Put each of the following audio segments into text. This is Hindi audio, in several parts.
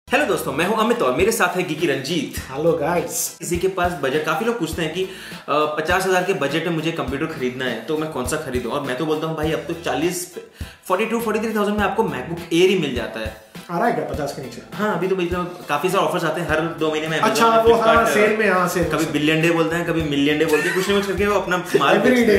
हेलो दोस्तों, मैं हूं अमित और मेरे साथ है गीकी रंजीत। Hello guys. किसी के पास बजट, काफी लोग पूछते हैं कि 50,000 के बजट में मुझे कंप्यूटर खरीदना है तो मैं कौन सा खरीदूं, और मैं तो बोलता हूं भाई अब तो 43,000 में आपको मैकबुक एयर ही मिल जाता है। आ रहा है क्या 50 के नीचे? हाँ, अभी तो काफी सारे ऑफर्स आते हैं हर 2 महीने में। अच्छा, वो हाँ, सेल में, हाँ सेल। कभी बिलियन डे बोलते हैं, कभी मिलियन डे बोलते हैं, कुछ नहीं कुछ करके वो अपना माल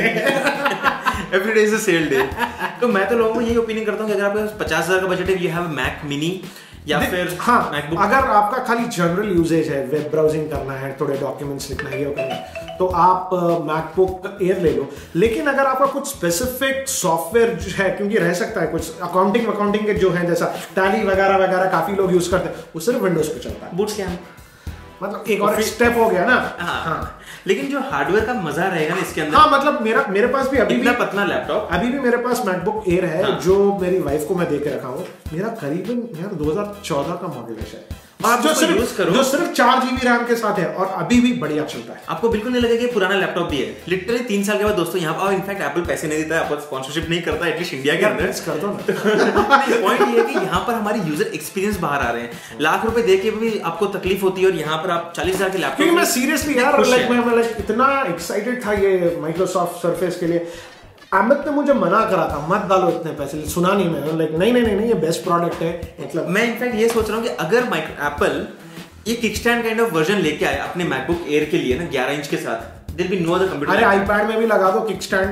every day is a sale day. तो मैं तो लोगों को यही ओपिनियन करता हूँ कि अगर आपके पास 50,000 का बजट है, यू हैव मैक मिनी या फिर हाँ, मैकबुक। अगर आपका खाली जनरल यूजेज है, वेब ब्राउजिंग करना है, थोड़े डॉक्यूमेंट्स लिखना है, ये करना है, तो आप मैकबुक एयर ले लो। लेकिन अगर आपका कुछ स्पेसिफिक सॉफ्टवेयर है, क्योंकि रह सकता है कुछ अकाउंटिंग के जो है, जैसा टैली वगैरह वगैरह काफी लोग यूज करते हैं, वो सिर्फ विंडोज पे चलता है। बूट कैम्प मतलब एक और स्टेप हो गया ना। हाँ। लेकिन जो हार्डवेयर का मजा रहेगा ना इसके अंदर। हाँ, मतलब मेरे पास भी अभी इतना पतला लैपटॉप, अभी भी मेरे पास मैकबुक एयर है। हाँ। जो मेरी वाइफ को मैं दे के रखा हूँ, मेरा करीबन 2014 का मॉडल है। और आप जो सिर्फ 4 GB रैम के साथ है और अभी भी बढ़िया चलता है। आपको बिल्कुल नहीं लगेगा कि पुराना लैपटॉप भी है। लिटरली 3 साल के बाद दोस्तों यहाँ पर, इनफैक्ट एप्पल पैसे नहीं देता है, आपको स्पॉन्सरशिप नहीं करता, एटलीस्ट इंडिया के अंदर कर दो ना। पॉइंट ये है कि यहाँ पर हमारी यूजर एक्सपीरियंस बाहर आ रहे हैं। लाख रुपए दे के भी आपको तकलीफ होती है और यहाँ पर आप 40,000 के लैपटॉप। मैं सीरियसली यार, मैं इतना एक्साइटेड था ये माइक्रोसॉफ्ट सरफेस के लिए। अमित ने मुझे मना करा था, मत डालो इतने पैसे, सुना नहीं मैं। लाइक नहीं, ये बेस्ट प्रोडक्ट है। मतलब मैं इनफैक्ट ये सोच रहा हूँ कि अगर एप्पल ये किकस्टैंड काइंड ऑफ वर्जन लेके आए अपने मैकबुक एयर के लिए ना 11 इंच के साथ, there be no other computer. अरे आईपैड में भी लगा दो किकस्टैंड।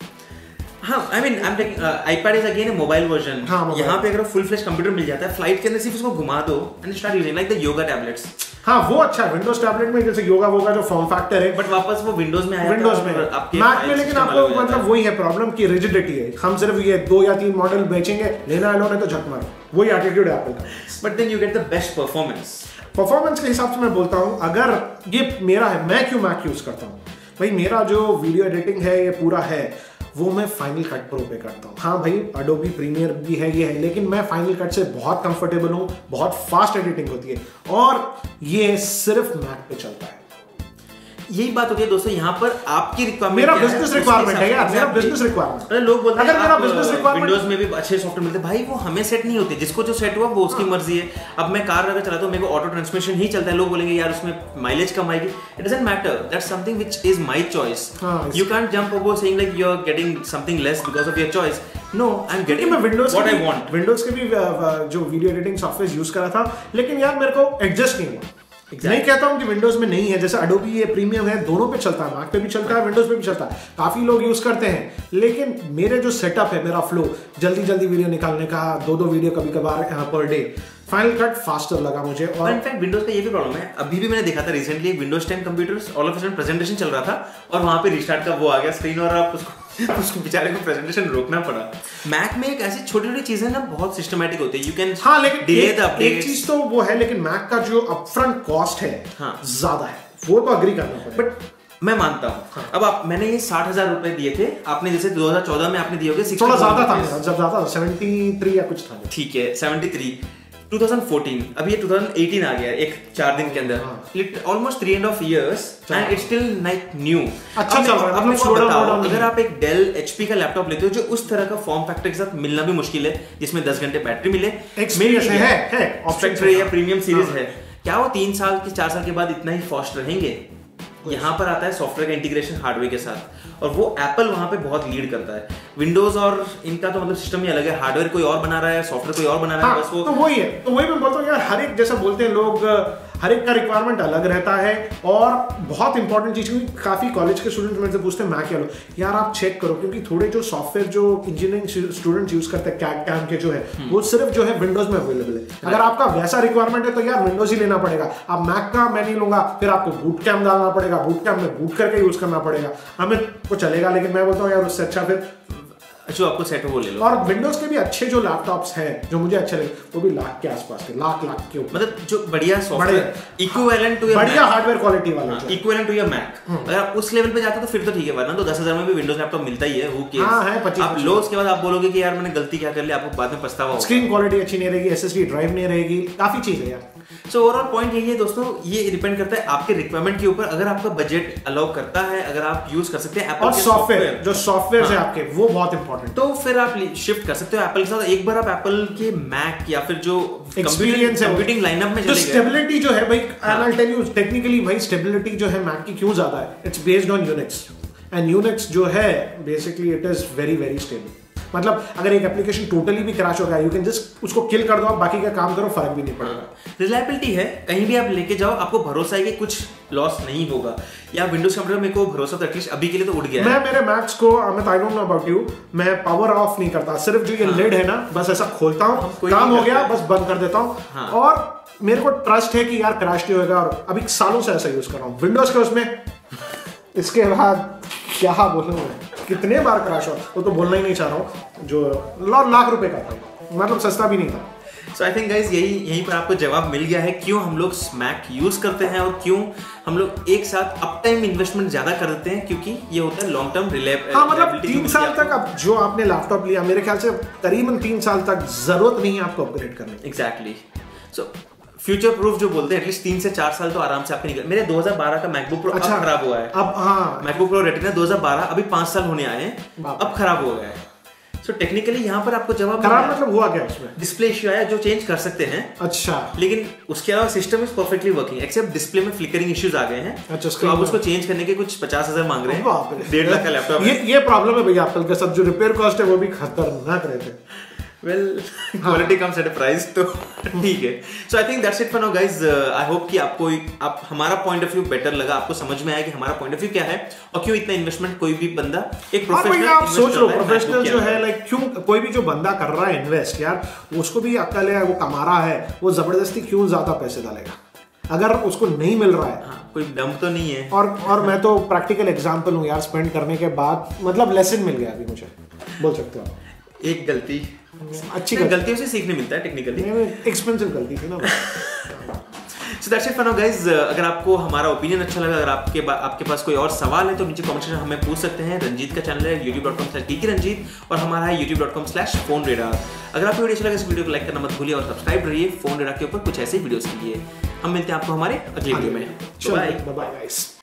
हाँ, I mean I am taking iPad is again a mobile version. यहाँ पे अगर फुल फ्लेश कंप्यूटर मिल जाता है, फ्लाइट के अंदर सिर्फ उसको घुमा दो and start using like the Yoga tablets. हाँ, वो अच्छा है। विंडोज टैबलेट में जैसे योगा वोगा जो फॉर्म फैक्टर है, बट वापस वो विंडोज में आया, विंडोज में मैक में। लेकिन आपको मतलब वही है प्रॉब्लम की रिजिडिटी है। हम सिर्फ ये 2 या 3 मॉडल बेचेंगे, लेना है लो, नहीं तो झक मारो, वही एटीट्यूड है एप्पल का। But then you get the best performance के हिसाब से मैं बोलता हूँ, अगर ये मेरा है, मैं क्यों मैक यूज करता हूँ भाई, मेरा जो वीडियो एडिटिंग है ये पूरा है, वो मैं फाइनल कट प्रो पे करता हूँ। हाँ भाई, एडोबी प्रीमियर भी है, ये है, लेकिन मैं फाइनल कट से बहुत कंफर्टेबल हूँ। बहुत फास्ट एडिटिंग होती है और ये सिर्फ मैक पे चलता है। यही बात होती है दोस्तों, यहाँ पर आपकी रिक्वायरमेंट, मेरा बिजनेस रिक्वायरमेंट है यार, मेरा बिजनेस रिक्वायरमेंट। लोग बोलते हैं अगर मेरा बिजनेस रिक्वायरमेंट, विंडोज में भी अच्छे सॉफ्टवेयर मिलते हैं भाई, वो हमें सेट नहीं होते। जिसको जो सेट हुआ वो उसकी मर्जी है। अब मैं कार अगर चलाता हूँ, मेरे को ऑटो ट्रांसमिशन ही चलता है, लोग बोलेंगे यार उसमें माइलेज कम आएगी। It doesn't matter, that's something which is my choice. You can't jump over saying like you are getting something less because of your choice. No, I am getting what I want. Windows के भी जो वीडियो एडिटिंग सॉफ्टवेयर यूज करा था, लेकिन यार मेरे को एडजस्ट नहीं हुआ। नहीं कहता हूं कि विंडोज में नहीं है, जैसे एडोबी ये प्रीमियम है, दोनों पे चलता है, मैक पे भी चलता है, विंडोज पे भी चलता है, काफी लोग यूज करते हैं। लेकिन मेरे जो सेटअप है, मेरा फ्लो, जल्दी वीडियो निकालने का, 2 वीडियो कभी कभार per day, final cut faster लगा मुझे। और इनफैक्ट विंडोज का ये भी प्रॉब्लम है। अभी भी मैंने देखा था recently, Windows 10 computers all of a sudden presentation चल रहा था और वहां पे रिस्टार्ट का वो आ गया स्क्रीन, और आप उसको बेचारे को प्रेजेंटेशन रोकना पड़ा। मैक में एक ऐसी छोटी-छोटी चीजें ना बहुत सिस्टमेटिक होती है। यू कैन, हाँ, लेकिन एक चीज तो वो है, लेकिन मैक का जो अपफ्रंट कॉस्ट है, हाँ, ज्यादा है, वो तो एग्री करना पड़ेगा। बट मैं मानता हूँ। हाँ। अब मैंने ये 60,000 रुपए दिए थे, आपने जैसे 2014 में आपने दिए होंगे, थोड़ा ज्यादा था, जब ज्यादा 73 या कुछ था। ठीक है, 73 2014, अभी ये 2018 आ गया एक 4 दिन के अंदर, almost 3.5 years and it's still like new. अच्छा चल रहा है। अब मेरे को बताओ, अगर आप एक डेल एचपी का लैपटॉप लेते हो जो उस तरह का फॉर्म फैक्टर के साथ मिलना भी मुश्किल है, जिसमें 10 घंटे बैटरी मिले, या प्रीमियम सीरीज है, क्या वो 3 साल के 4 साल के बाद इतना ही फास्ट रहेंगे? यहाँ पर आता है सॉफ्टवेयर का इंटीग्रेशन हार्डवेयर के साथ, और वो एप्पल वहां पे बहुत लीड करता है। विंडोज और इनका तो मतलब सिस्टम ही अलग है, हार्डवेयर कोई और बना रहा है, सॉफ्टवेयर कोई और बना रहा है, बस वो तो वही है। तो वही मैं बोलता हूँ यार, हर एक, जैसा बोलते हैं लोग, हर एक का रिक्वायरमेंट अलग रहता है। और बहुत इंपॉर्टेंट चीज, क्योंकि काफी कॉलेज के स्टूडेंट्स मेरे से पूछते हैं मैक क्या लो, यार आप चेक करो, क्योंकि थोड़े जो सॉफ्टवेयर जो इंजीनियरिंग स्टूडेंट्स यूज करते हैं, कैड कैम के जो है, वो सिर्फ जो है विंडोज में अवेलेबल है। अगर आपका वैसा रिक्वायरमेंट है तो यार विंडोज ही लेना पड़ेगा। आप मैक का मैं नहीं लूंगा, फिर आपको बूट कैम डालना पड़ेगा, बूट कैम में बूट करके यूज करना पड़ेगा। हमें को चलेगा, लेकिन मैं बोलता हूँ यार उससे अच्छा फिर जो आपको सेट हो वो ले लो। और विंडोज के भी अच्छे जो लैपटॉप्स हैं जो मुझे अच्छे लगे, वो भी लाख के आसपास के, लाख के ऊपर, मतलब जो बढ़िया सॉफ्टवेयर, इक्विवेलेंट टू बढ़िया हार्डवेयर क्वालिटी वाले, इक्विवेलेंट टू योर मैक। अगर आप उस लेवल पे जाते हो तो फिर तो ठीक है, वरना तो 10,000 में भी विंडोज लैपटॉप मिलता ही है। आप लो, उसके बाद आप बोलोगे कि यार मैंने गलती क्या कर ली, आपको बाद में पछतावा होगा। स्क्रीन क्वालिटी अच्छी नहीं रहेगी, एसएसडी ड्राइव नहीं रहेगी, काफी चीज है यार। सो ओवरऑल पॉइंट यही है दोस्तों, ये डिपेंड करता है आपके रिक्वायरमेंट के ऊपर। अगर आपका बजट अलाउ करता है, अगर आप यूज कर सकते हैं एप्पल के सॉफ्टवेयर, जो सॉफ्टवेयर है आपके वो बहुत इंपॉर्टेंट, तो फिर आप शिफ्ट कर सकते हो एप्पल के साथ। एक बार आप एप्पल के मैक या फिर जो एक्सपीरियंस है कंप्यूटिंग लाइनअप में जो स्टेबिलिटी जो है भाई, I will tell you technically भाई स्टेबिलिटी जो है मैक की क्यों ज्यादा है, it's based on Unix, and Unix जो है basically it is very very stable. मतलब अगर एक एप्लीकेशन टोटली भी क्रैश हो गया, यू कैन जस्ट उसको किल कर दो, आप बाकी का काम करो, फर्क भी नहीं पड़ेगा। रिलायबिलिटी है, कहीं भी आप लेके जाओ आपको भरोसा है कि कुछ लॉस नहीं होगा। या विंडोज कंप्यूटर में को भरोसा तो एटलीस्ट अभी के लिए तो उड़ गया है। मैं मेरे मैक्स को Amit, I don't know about you, मैं पावर ऑफ नहीं करता, सिर्फ जो ये लिड है ना बस ऐसा खोलता हूँ, काम हो गया बस बंद कर देता हूँ। और मेरे को ट्रस्ट है कि यार क्रैश नहीं होगा, और अभी सालों से ऐसा यूज कर रहा हूँ विंडोज के उसमें। इसके बाद क्या बोलूं मैं, कितने बार क्रैश हो, वो तो बोलना ही नहीं चाह रहा हूँ, जो लाख रुपए का था, मतलब सस्ता भी नहीं था। सो आई थिंक गाइज यहीं पर आपको जवाब मिल गया है क्यों हम लोग मैक यूज करते हैं और क्यों हम लोग एक साथ अप टाइम इन्वेस्टमेंट ज्यादा कर देते हैं, क्योंकि ये होता है लॉन्ग टर्म रिलायबिलिटी। हाँ, मतलब 3 साल तक अब जो आपने लैपटॉप लिया, मेरे ख्याल से करीबन 3 साल तक जरूरत नहीं है आपको अपग्रेड करने की। एग्जैक्टली। सो फ्यूचर प्रूफ जो बोलते हैं एटलीस्ट 3 से 4 साल तो आराम से आपके निकल। मेरे 2012 का मैकबुक प्रो अच्छा, अब खराब हुआ है। अब हाँ, मैकबुक प्रो रेटिना 2012, अभी 5 साल होने आए हैं, अब खराब हो गया है। सो टेक्निकली यहाँ पर आपको जवाब खराब मतलब हुआ क्या उसमें? डिस्प्ले इश्यू आया जो चेंज कर सकते हैं। अच्छा, लेकिन उसके अलावा system is perfectly working, except display में फ्लिकरिंग इश्यूज आ गए हैं। अच्छा, तो आप उसको चेंज करने के कुछ 50,000 मांग रहे हैं। 1.5 लाख का लैपटॉप है। ये प्रॉब्लम है भैया एप्पल के साथ, जो रिपेयर कॉस्ट है वो भी खतरनाक रहते हैं। Well, quality comes at a price, तो ठीक है। So I think that's it for now, guys. I hope कि आपको हमारा पॉइंट ऑफ व्यू बेटर लगा, आपको समझ में आया कि हमारा पॉइंट ऑफ व्यू क्या है और क्यों इतना इन्वेस्टमेंट कोई भी बंदा एक प्रोफेशनल। आप सोच लो प्रोफेशनल जो है, लाइक क्यों कोई भी जो बंदा कर रहा है इन्वेस्ट, यार उसको भी अक्ल है, वो कमा रहा है, वो जबरदस्ती क्यों ज्यादा पैसे डालेगा अगर उसको नहीं मिल रहा है? हाँ, कोई दम तो नहीं है। और मैं तो प्रैक्टिकल एग्जांपल हूँ यार, स्पेंड करने के बाद मतलब लेसन मिल गया अभी मुझे, बोल सकते हो। एक गलती अच्छी गलतियों से सीखने मिलता है टेक्निकली, एक्सपेंसिव गलती थी ना। So that's it for now, guys. अगर आपको हमारा ओपिनियन अच्छा लगा, अगर आपके पास कोई और सवाल है तो नीचे कमेंट सेक्शन हमें पूछ सकते हैं। रंजीत का चैनल है youtube.com/geekyranjit और हमारा है youtube.com/phoneradar। अगर आपको वीडियो अच्छा लगा इस वीडियो को लाइक करना मत भूलिए और सब्सक्राइब रहिए फोन रेडार के ऊपर कुछ ऐसे वीडियोस के लिए। हम मिलते हैं आपको हमारे अगले वीडियो में। Bye bye guys.